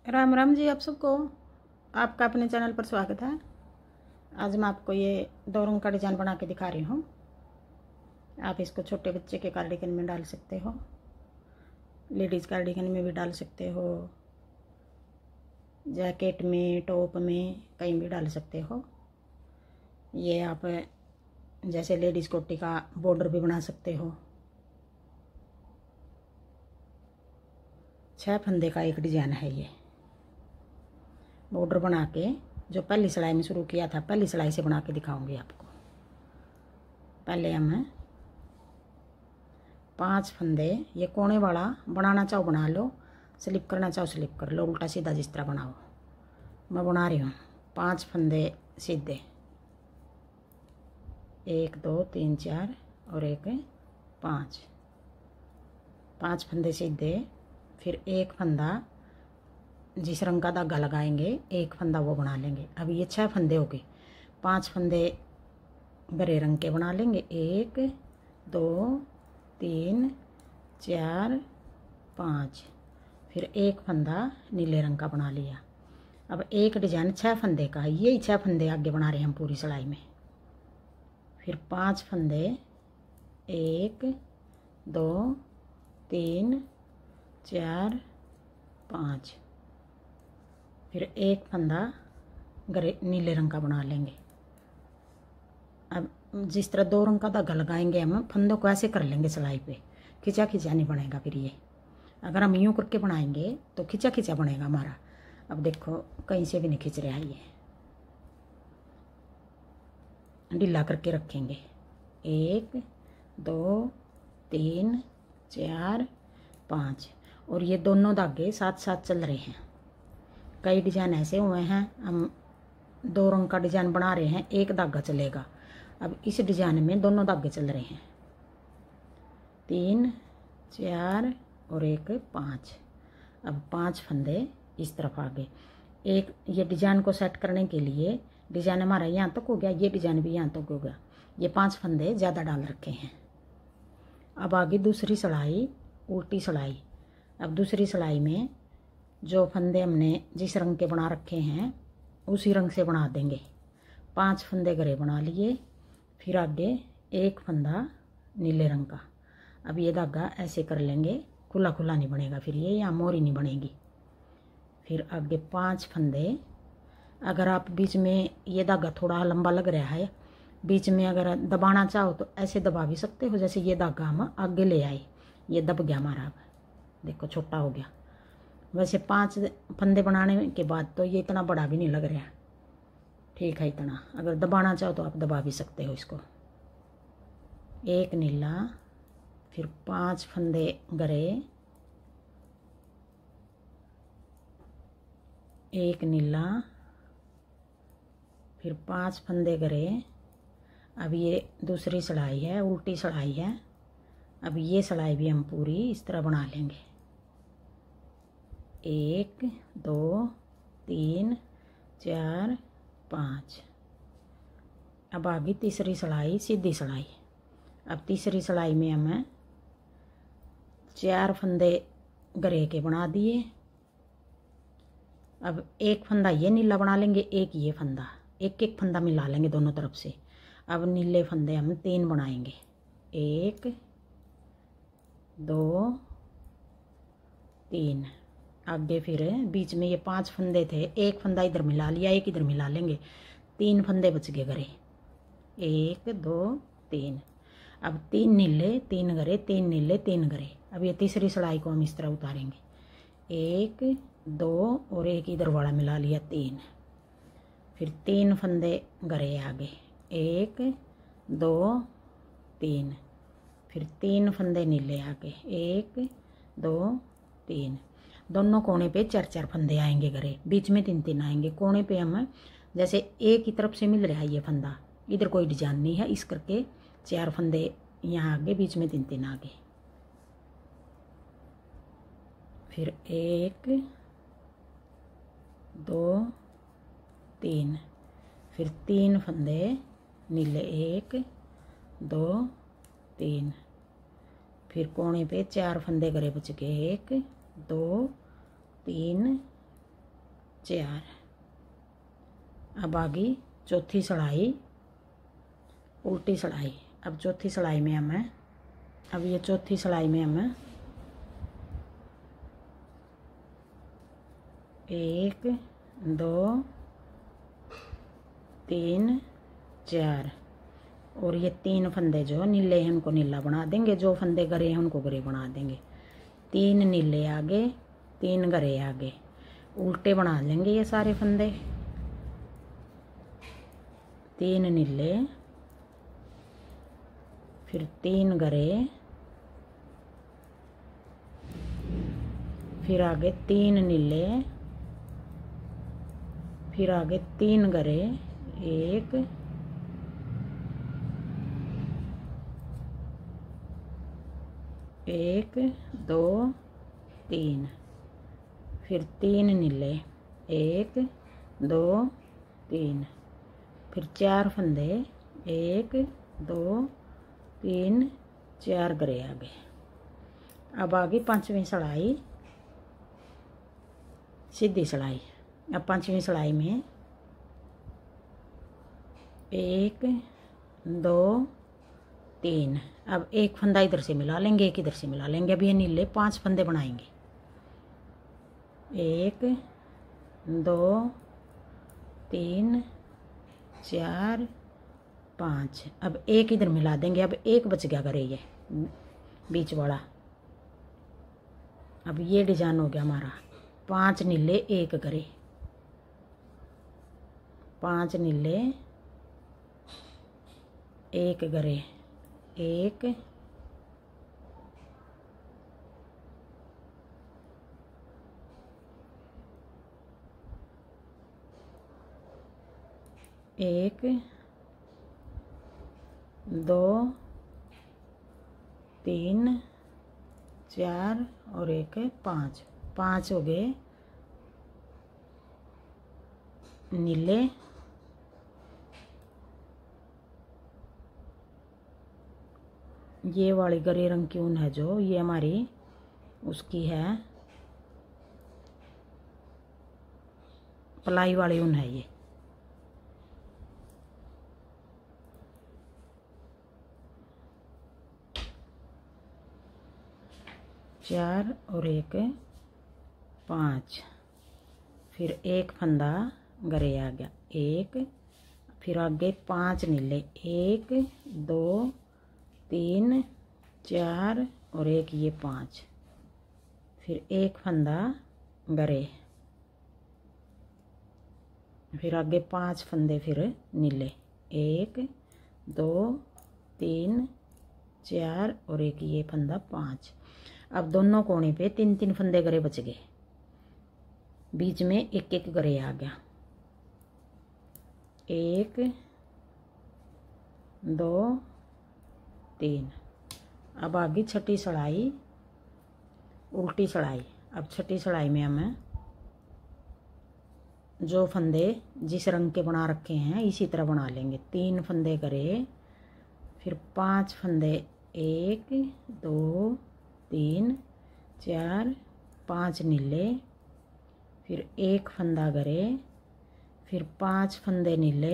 राम राम जी, आप सबको आपका अपने चैनल पर स्वागत है। आज मैं आपको ये 2 रंग का डिजाइन बना के दिखा रही हूँ। आप इसको छोटे बच्चे के कार्डिगन में डाल सकते हो, लेडीज़ कार्डिगन में भी डाल सकते हो, जैकेट में, टॉप में, कहीं भी डाल सकते हो। ये आप जैसे लेडीज़ कोटी का बॉर्डर भी बना सकते हो। 6 फंदे का एक डिजाइन है ये। बॉर्डर बना के जो पहली सिलाई में शुरू किया था, पहली सिलाई से बना के दिखाऊंगी आपको। पहले हम 5 फंदे, ये कोने वाला बनाना चाहो बना लो, स्लिप करना चाहो स्लिप कर लो, उल्टा सीधा जिस तरह बनाओ। मैं बना रही हूँ 5 फंदे सीधे, 1 2 3 4 और एक 5 फंदे सीधे। फिर एक फंदा जिस रंग का धागा लगाएंगे, एक फंदा वो बना लेंगे। अब ये 6 फंदे हो गए। 5 फंदे गरे रंग के बना लेंगे, 1 2 3 4 5। फिर एक फंदा नीले रंग का बना लिया। अब एक डिजाइन 6 फंदे का, यही 6 फंदे आगे बना रहे हैं हम पूरी सिलाई में। फिर 5 फंदे, 1 2 3 4 5। फिर एक फंदा गरे नीले रंग का बना लेंगे। अब जिस तरह 2 रंग का धागा लगाएंगे हम, फंदों को ऐसे कर लेंगे सिलाई पे, खिंचा खिंचा नहीं बनेगा। फिर ये अगर हम यूँ करके बनाएंगे तो खिंचा खिंचा बनेगा हमारा। अब देखो कहीं से भी नहीं खिंच रहा है, ये ढीला करके रखेंगे। 1 2 3 4 5 और ये दोनों धागे साथ साथ चल रहे हैं। कई डिजाइन ऐसे हुए हैं, हम 2 रंग का डिजाइन बना रहे हैं, एक धागा चलेगा। अब इस डिजाइन में दोनों धागे चल रहे हैं, 3 4 और एक 5। अब 5 फंदे इस तरफ आ गए। एक ये डिजाइन को सेट करने के लिए, डिजाइन हमारा यहाँ तक हो गया, ये डिजाइन भी यहाँ तक हो गया। ये 5 फंदे ज़्यादा डाल रखे हैं। अब आगे दूसरी सिलाई, उल्टी सिलाई। अब दूसरी सिलाई में जो फंदे हमने जिस रंग के बना रखे हैं उसी रंग से बना देंगे। 5 फंदे गरे बना लिए। फिर आगे एक फंदा नीले रंग का। अब ये धागा ऐसे कर लेंगे, खुला खुला नहीं बनेगा, फिर ये यहाँ मोरी नहीं बनेगी। फिर आगे 5 फंदे। अगर आप बीच में ये धागा थोड़ा लंबा लग रहा है, बीच में अगर दबाना चाहो तो ऐसे दबा भी सकते हो। जैसे ये धागा हम आगे ले आए, ये दब गया हमारा, अब देखो छोटा हो गया। वैसे 5 फंदे बनाने के बाद तो ये इतना बड़ा भी नहीं लग रहा, ठीक है इतना। अगर दबाना चाहो तो आप दबा भी सकते हो इसको। एक नीला, फिर 5 फंदे गरे, एक नीला, फिर 5 फंदे गरे। अब ये दूसरी सिलाई है, उल्टी सिलाई है। अब ये सिलाई भी हम पूरी इस तरह बना लेंगे, 1 2 3 4 5। अब आगे तीसरी सिलाई, सीधी सिलाई। अब तीसरी सिलाई में हमें 4 फंदे गरे के बना दिए। अब एक फंदा ये नीला बना लेंगे, एक ये फंदा, एक एक फंदा मिला लेंगे दोनों तरफ से। अब नीले फंदे हम 3 बनाएंगे, 1 2 3। आगे फिर बीच में ये 5 फंदे थे, एक फंदा इधर मिला लिया, एक इधर मिला लेंगे, 3 फंदे बच गए गरे, 1 2 3। अब 3 नीले 3 गरे, 3 नीले 3 गरे। अब ये तीसरी सिलाई को हम इस तरह उतारेंगे, 1 2 और एक इधर वाला मिला लिया, 3। फिर 3 फंदे गरे आगे, 1 2 3। फिर 3 फंदे नीले आगे, 1 2 3। दोनों कोने पे 4 4 फंदे आएंगे गरे, बीच में 3 3 आएंगे। कोने पे हम जैसे एक ही तरफ से मिल रहा है ये फंदा, इधर कोई डिजाइन नहीं है, इस करके 4 फंदे यहाँ आगे, बीच में 3 3 आगे। फिर 1 2 3। फिर 3 फंदे नीले, 1 2 3। फिर कोने पे 4 फंदे गरे बच गए, 1 2 3 4। अब आगे चौथी सड़ाई उल्टी सड़ाई। अब चौथी सड़ाई में हमें अब ये चौथी सड़ाई में हमें 1 2 3 4 और ये 3 फंदे जो नीले हैं उनको नीला बना देंगे, जो फंदे गरे हैं उनको गरे बना देंगे। 3 नीले आगे 3 गरे आगे, उल्टे बना लेंगे ये सारे फंदे। 3 नीले फिर 3 गरे फिर आगे 3 नीले फिर आगे 3 गरे 1 1 2 3 फिर 3 नीले 1 2 3 फिर 4 फंदे 1 2 3 4 गरे आगे। अब आगे पांचवी सड़ाई सीधी सड़ाई। अब पांचवी सड़ाई में 1 2 3। अब एक फंदा इधर से मिला लेंगे, एक इधर से मिला लेंगे। अब ये नीले 5 फंदे बनाएंगे। 1 2 3 4 5। अब एक इधर मिला देंगे। अब एक बच गया करे ये बीच वाला। अब ये डिजाइन हो गया हमारा 5 नीले 1 गरे, 5 नीले 1 गरे 1 1 2 3 4 और 1 5। 5 हो गए नीले ये वाली गरे रंग की ऊन है जो ये हमारी उसकी है पलाई वाली ऊन है ये। चार और 1 5 फिर एक फंदा गरे आ गया 1 फिर आगे 5 नीले 1 2 3 4 और 1 ये 5 फिर एक फंदा गरे फिर आगे 5 फंदे फिर नीले 1 2 3 4 और 1 ये फंदा 5। अब दोनों कोने पे 3-3 फंदे गरे बच गए, बीच में 1-1 गरे आ गया 1 2 3। अब आगे छठी सड़ाई उल्टी सड़ाई। अब छठी सड़ाई में हमें जो फंदे जिस रंग के बना रखे हैं इसी तरह बना लेंगे। 3 फंदे करे फिर 5 फंदे 1 2 3 4 5 नीले फिर एक फंदा गरे फिर 5 फंदे नीले।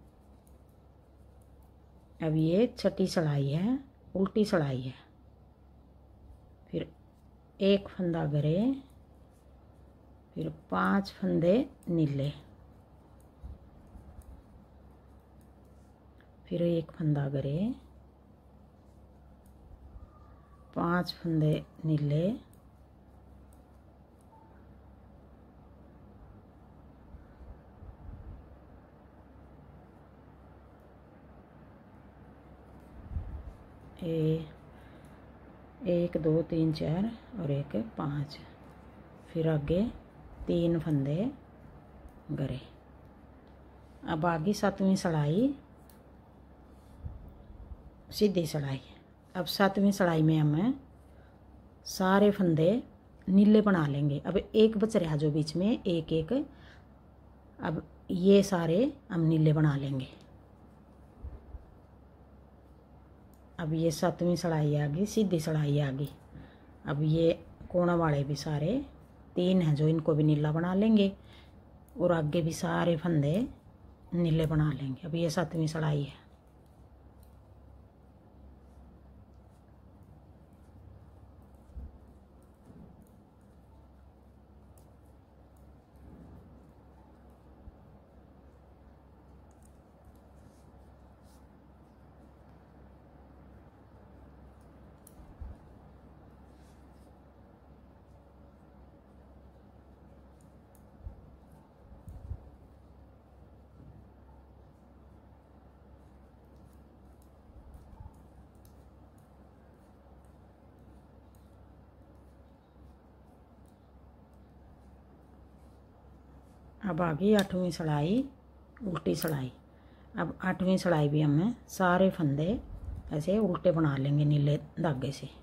अब ये छठी सड़ाई है उल्टी सड़ाई है। फिर एक फंदा गरे फिर 5 फंदे नीले फिर एक फंदा गरे 5 फंदे नीले ए 1 2 3 4 और 1 5 फिर आगे 3 फंदे गरे। अब आगे 7वीं सड़ाई सीधी सड़ाई। अब 7वीं सड़ाई में हमें सारे फंदे नीले बना लेंगे। अब एक बच रहा जो बीच में 1-1। अब ये सारे हम नीले बना लेंगे। अब ये 7वीं सड़ाई आ गई सीधी सड़ाई आ गई। अब ये कोना वाले भी सारे 3 हैं जो इनको भी नीला बना लेंगे। और आगे भी सारे फंदे नीले बना लेंगे। अब ये 7वीं सिलाई है। अब आ गई 8वीं सिलाई, उल्टी सिलाई। अब 8वीं सिलाई भी हमें सारे फंदे ऐसे उल्टे बना लेंगे नीले धागे से।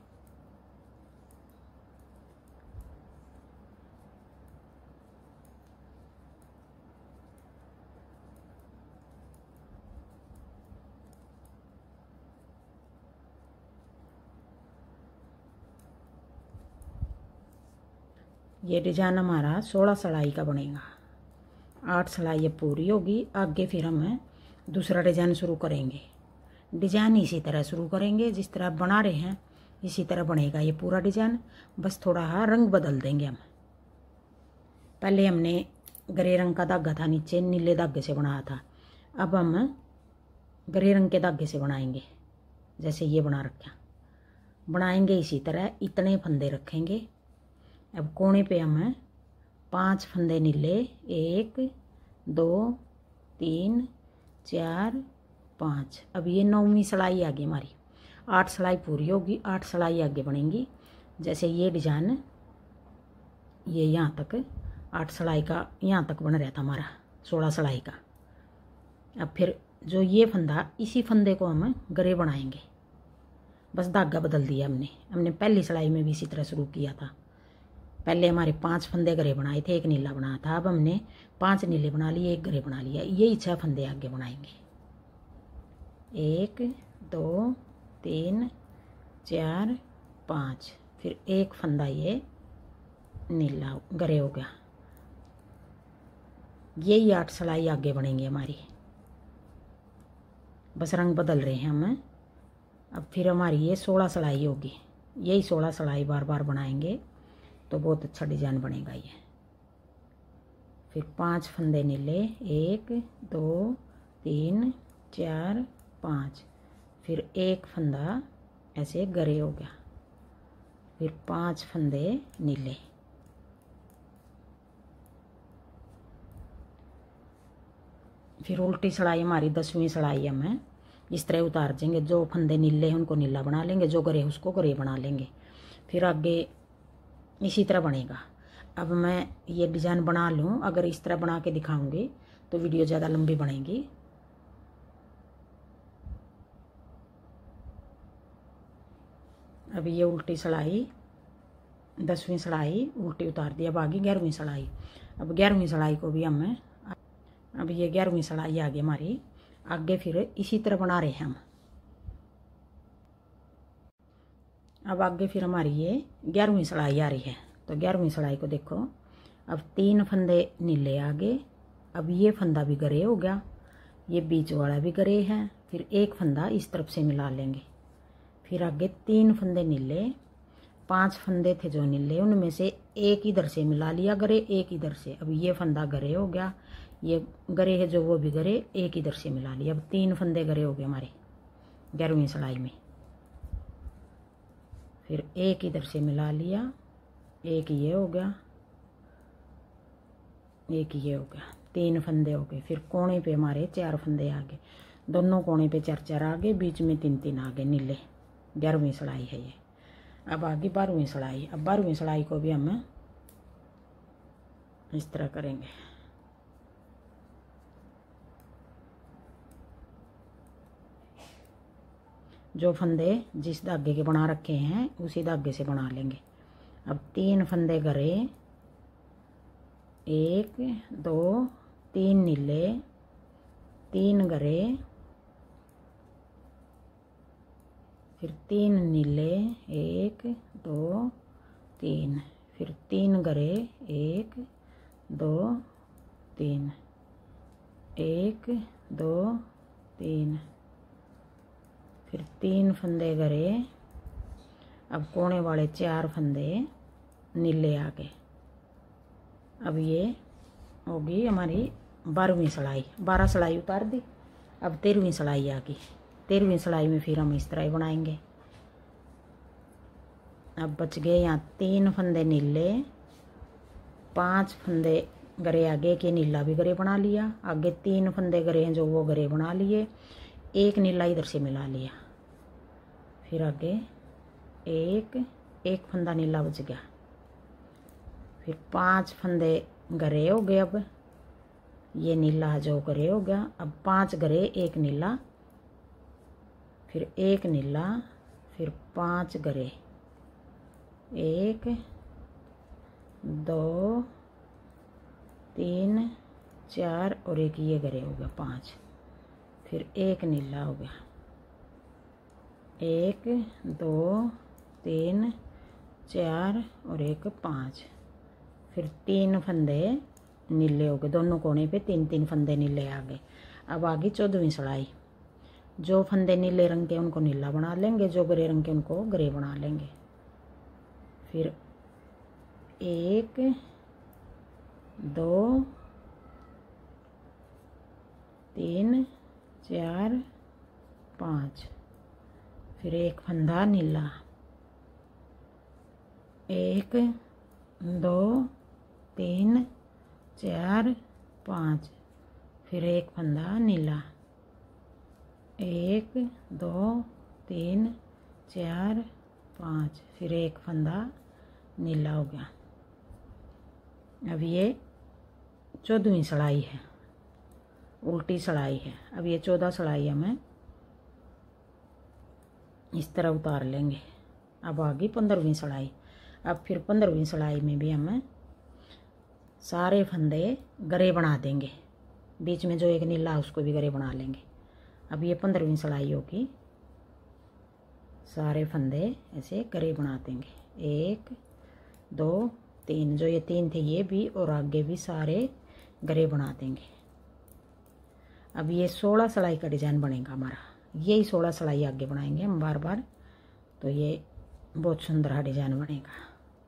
ये डिजाइन हमारा 16 सिलाई का बनेगा। 8 सिलाई ये पूरी होगी। आगे फिर हम दूसरा डिजाइन शुरू करेंगे। डिजाइन इसी तरह शुरू करेंगे जिस तरह बना रहे हैं, इसी तरह बनेगा ये पूरा डिजाइन। बस थोड़ा सा रंग बदल देंगे हम। पहले हमने ग्रे रंग का धागा था, नीचे नीले धागे से बनाया था। अब हम ग्रे रंग के धागे से बनाएंगे, जैसे ये बना रखा। बनाएंगे इसी तरह, इतने फंदे रखेंगे। अब कोने पे हम 5 फंदे नीले, 1 2 3 4 5। अब ये 9वीं सिलाई आगे हमारी। 8 सिलाई पूरी होगी, 8 सिलाई आगे बनेंगी। जैसे ये डिजाइन ये यहाँ तक 8 सिलाई का यहाँ तक बन रहा था हमारा 16 सिलाई का। अब फिर जो ये फंदा, इसी फंदे को हम गरे बनाएंगे। बस धागा बदल दिया हमने पहली सिलाई में भी इसी तरह शुरू किया था। पहले हमारे 5 फंदे गरे बनाए थे, 1 नीला बनाया था। अब हमने 5 नीले बना लिए, 1 गरे बना लिया। यही 6 फंदे आगे बनाएंगे। 1 2 3 4 5। फिर 1 फंदा ये नीला गरे हो गया। यही 8 सिलाई आगे बनेंगी हमारी। बस रंग बदल रहे हैं हम। अब फिर हमारी ये 16 सिलाई होगी। यही 16 सिलाई बार बार बनाएंगे तो बहुत अच्छा डिजाइन बनेगा ये। फिर 5 फंदे नीले, 1 2 3 4 5। फिर 1 फंदा ऐसे गरे हो गया। फिर 5 फंदे नीले। फिर उल्टी सिलाई हमारी 10वीं सिलाई हमें इस तरह उतार देंगे। जो फंदे नीले हैं उनको नीला बना लेंगे, जो गरे उसको गरे बना लेंगे। फिर आगे इसी तरह बनेगा। अब मैं ये डिज़ाइन बना लूँ, अगर इस तरह बना के दिखाऊंगी तो वीडियो ज़्यादा लंबी बनेगी। अब ये उल्टी सिलाई 10वीं सिलाई उल्टी उतार दी। अब आगे 11वीं सिलाई। अब 11वीं सिलाई को भी हमें, अब ये 11वीं सिलाई आगे हमारी। आगे फिर इसी तरह बना रहे हैं हम। अब आगे फिर हमारी ये 11वीं सिलाई आ रही है। तो 11वीं सिलाई को देखो। अब 3 फंदे नीले आगे। अब ये फंदा भी गरे हो गया, ये बीच वाला भी गरे है। फिर 1 फंदा इस तरफ से मिला लेंगे। फिर आगे 3 फंदे नीले, 5 फंदे थे जो नीले, उनमें से 1 इधर से मिला लिया गरे, 1 इधर से। अब ये फंदा गरे हो गया, ये गरे है जो वो भी गरे, 1 इधर से मिला लिया। अब 3 फंदे गरे हो गए हमारे 11वीं सिलाई में। फिर 1 इधर से मिला लिया, 1 ये हो गया, 1 ये हो गया। 3 फंदे हो गए। फिर कोने पे हमारे 4 फंदे आ गए। दोनों कोने पे 4-4 आ गए, बीच में 3-3 आ गए नीले। 11वीं सिलाई है ये। अब आगे 12वीं सिलाई। अब 12वीं सिलाई को भी हम इस तरह करेंगे। जो फंदे जिस धागे के बना रखे हैं उसी धागे से बना लेंगे। अब 3 फंदे गरे, 1 2 3 नीले, 3 गरे, फिर 3 नीले, 1 2 3, फिर 3 गरे, 1 2 3, 1 2 3, फिर 3 फंदे करे। अब कोने वाले 4 फंदे नीले आ गए। अब ये होगी हमारी 12वीं सिलाई। 12 सिलाई उतार दी। अब 13वीं सिलाई आ गई। 13वीं सिलाई में फिर हम इस तरह बनाएंगे। अब बच गए यहाँ 3 फंदे नीले, 5 फंदे गरे आगे के नीला भी गरे बना लिया। आगे 3 फंदे गरे हैं जो वो गरे बना लिए। एक नीला इधर से मिला लिया। फिर आगे एक फंदा नीला बच गया। फिर 5 फंदे गरे हो गए। अब ये नीला जो गरे हो गया। अब 5 गरे, एक नीला, फिर एक नीला, फिर 5 गरे, 1 2 3 4 और एक ये गरे हो गया 5। फिर एक नीला हो गया, 1 2 3 4 और एक 5। फिर 3 फंदे नीले हो गए। दोनों कोने पे 3 फंदे नीले आ गए। अब आ गई 14वीं सिलाई। जो फंदे नीले रंग के उनको नीला बना लेंगे, जो ग्रे रंग के उनको ग्रे बना लेंगे। फिर 1 2 3 4 5। फिर एक फंदा नीला, 1 2 3 4 5। फिर एक फंदा नीला, 1 2 3 4 5। फिर एक फंदा नीला हो गया। अब ये 14वीं सिलाई है, उल्टी सिलाई है। अब ये 14 सिलाई हमें इस तरह उतार लेंगे। अब आ गई 15वीं सिलाई। अब फिर 15वीं सिलाई में भी हमें सारे फंदे गरे बना देंगे। बीच में जो एक नीला उसको भी गरे बना लेंगे। अब ये 15वीं सिलाई होगी। सारे फंदे ऐसे गरे बना देंगे, 1 2 3। जो ये 3 थे ये भी और आगे भी सारे गरे बना देंगे। अब ये 16 सिलाई का डिजाइन बनेगा हमारा। यही 16 सिलाई आगे बनाएंगे हम बार बार। तो ये बहुत सुंदर डिजाइन बनेगा।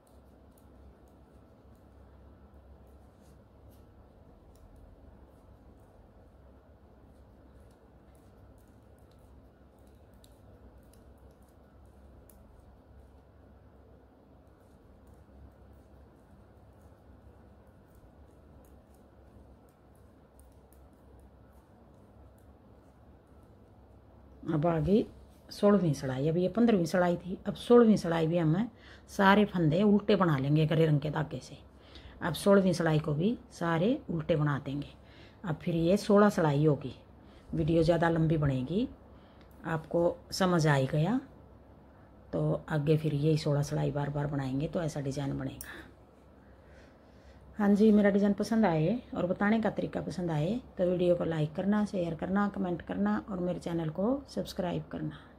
अब आ गई 16वीं सिलाई। अब ये 15वीं सिलाई थी। अब 16वीं सिलाई भी हमें सारे फंदे उल्टे बना लेंगे गरे रंग के धागे से। अब 16वीं सिलाई को भी सारे उल्टे बना देंगे। अब फिर ये 16 सिलाई होगी। वीडियो ज़्यादा लंबी बनेगी, आपको समझ आ ही गया तो आगे फिर यही 16 सिलाई बार बार बनाएंगे तो ऐसा डिज़ाइन बनेगा। हाँ जी, मेरा डिज़ाइन पसंद आए और बताने का तरीका पसंद आए तो वीडियो को लाइक करना, शेयर करना, कमेंट करना और मेरे चैनल को सब्सक्राइब करना।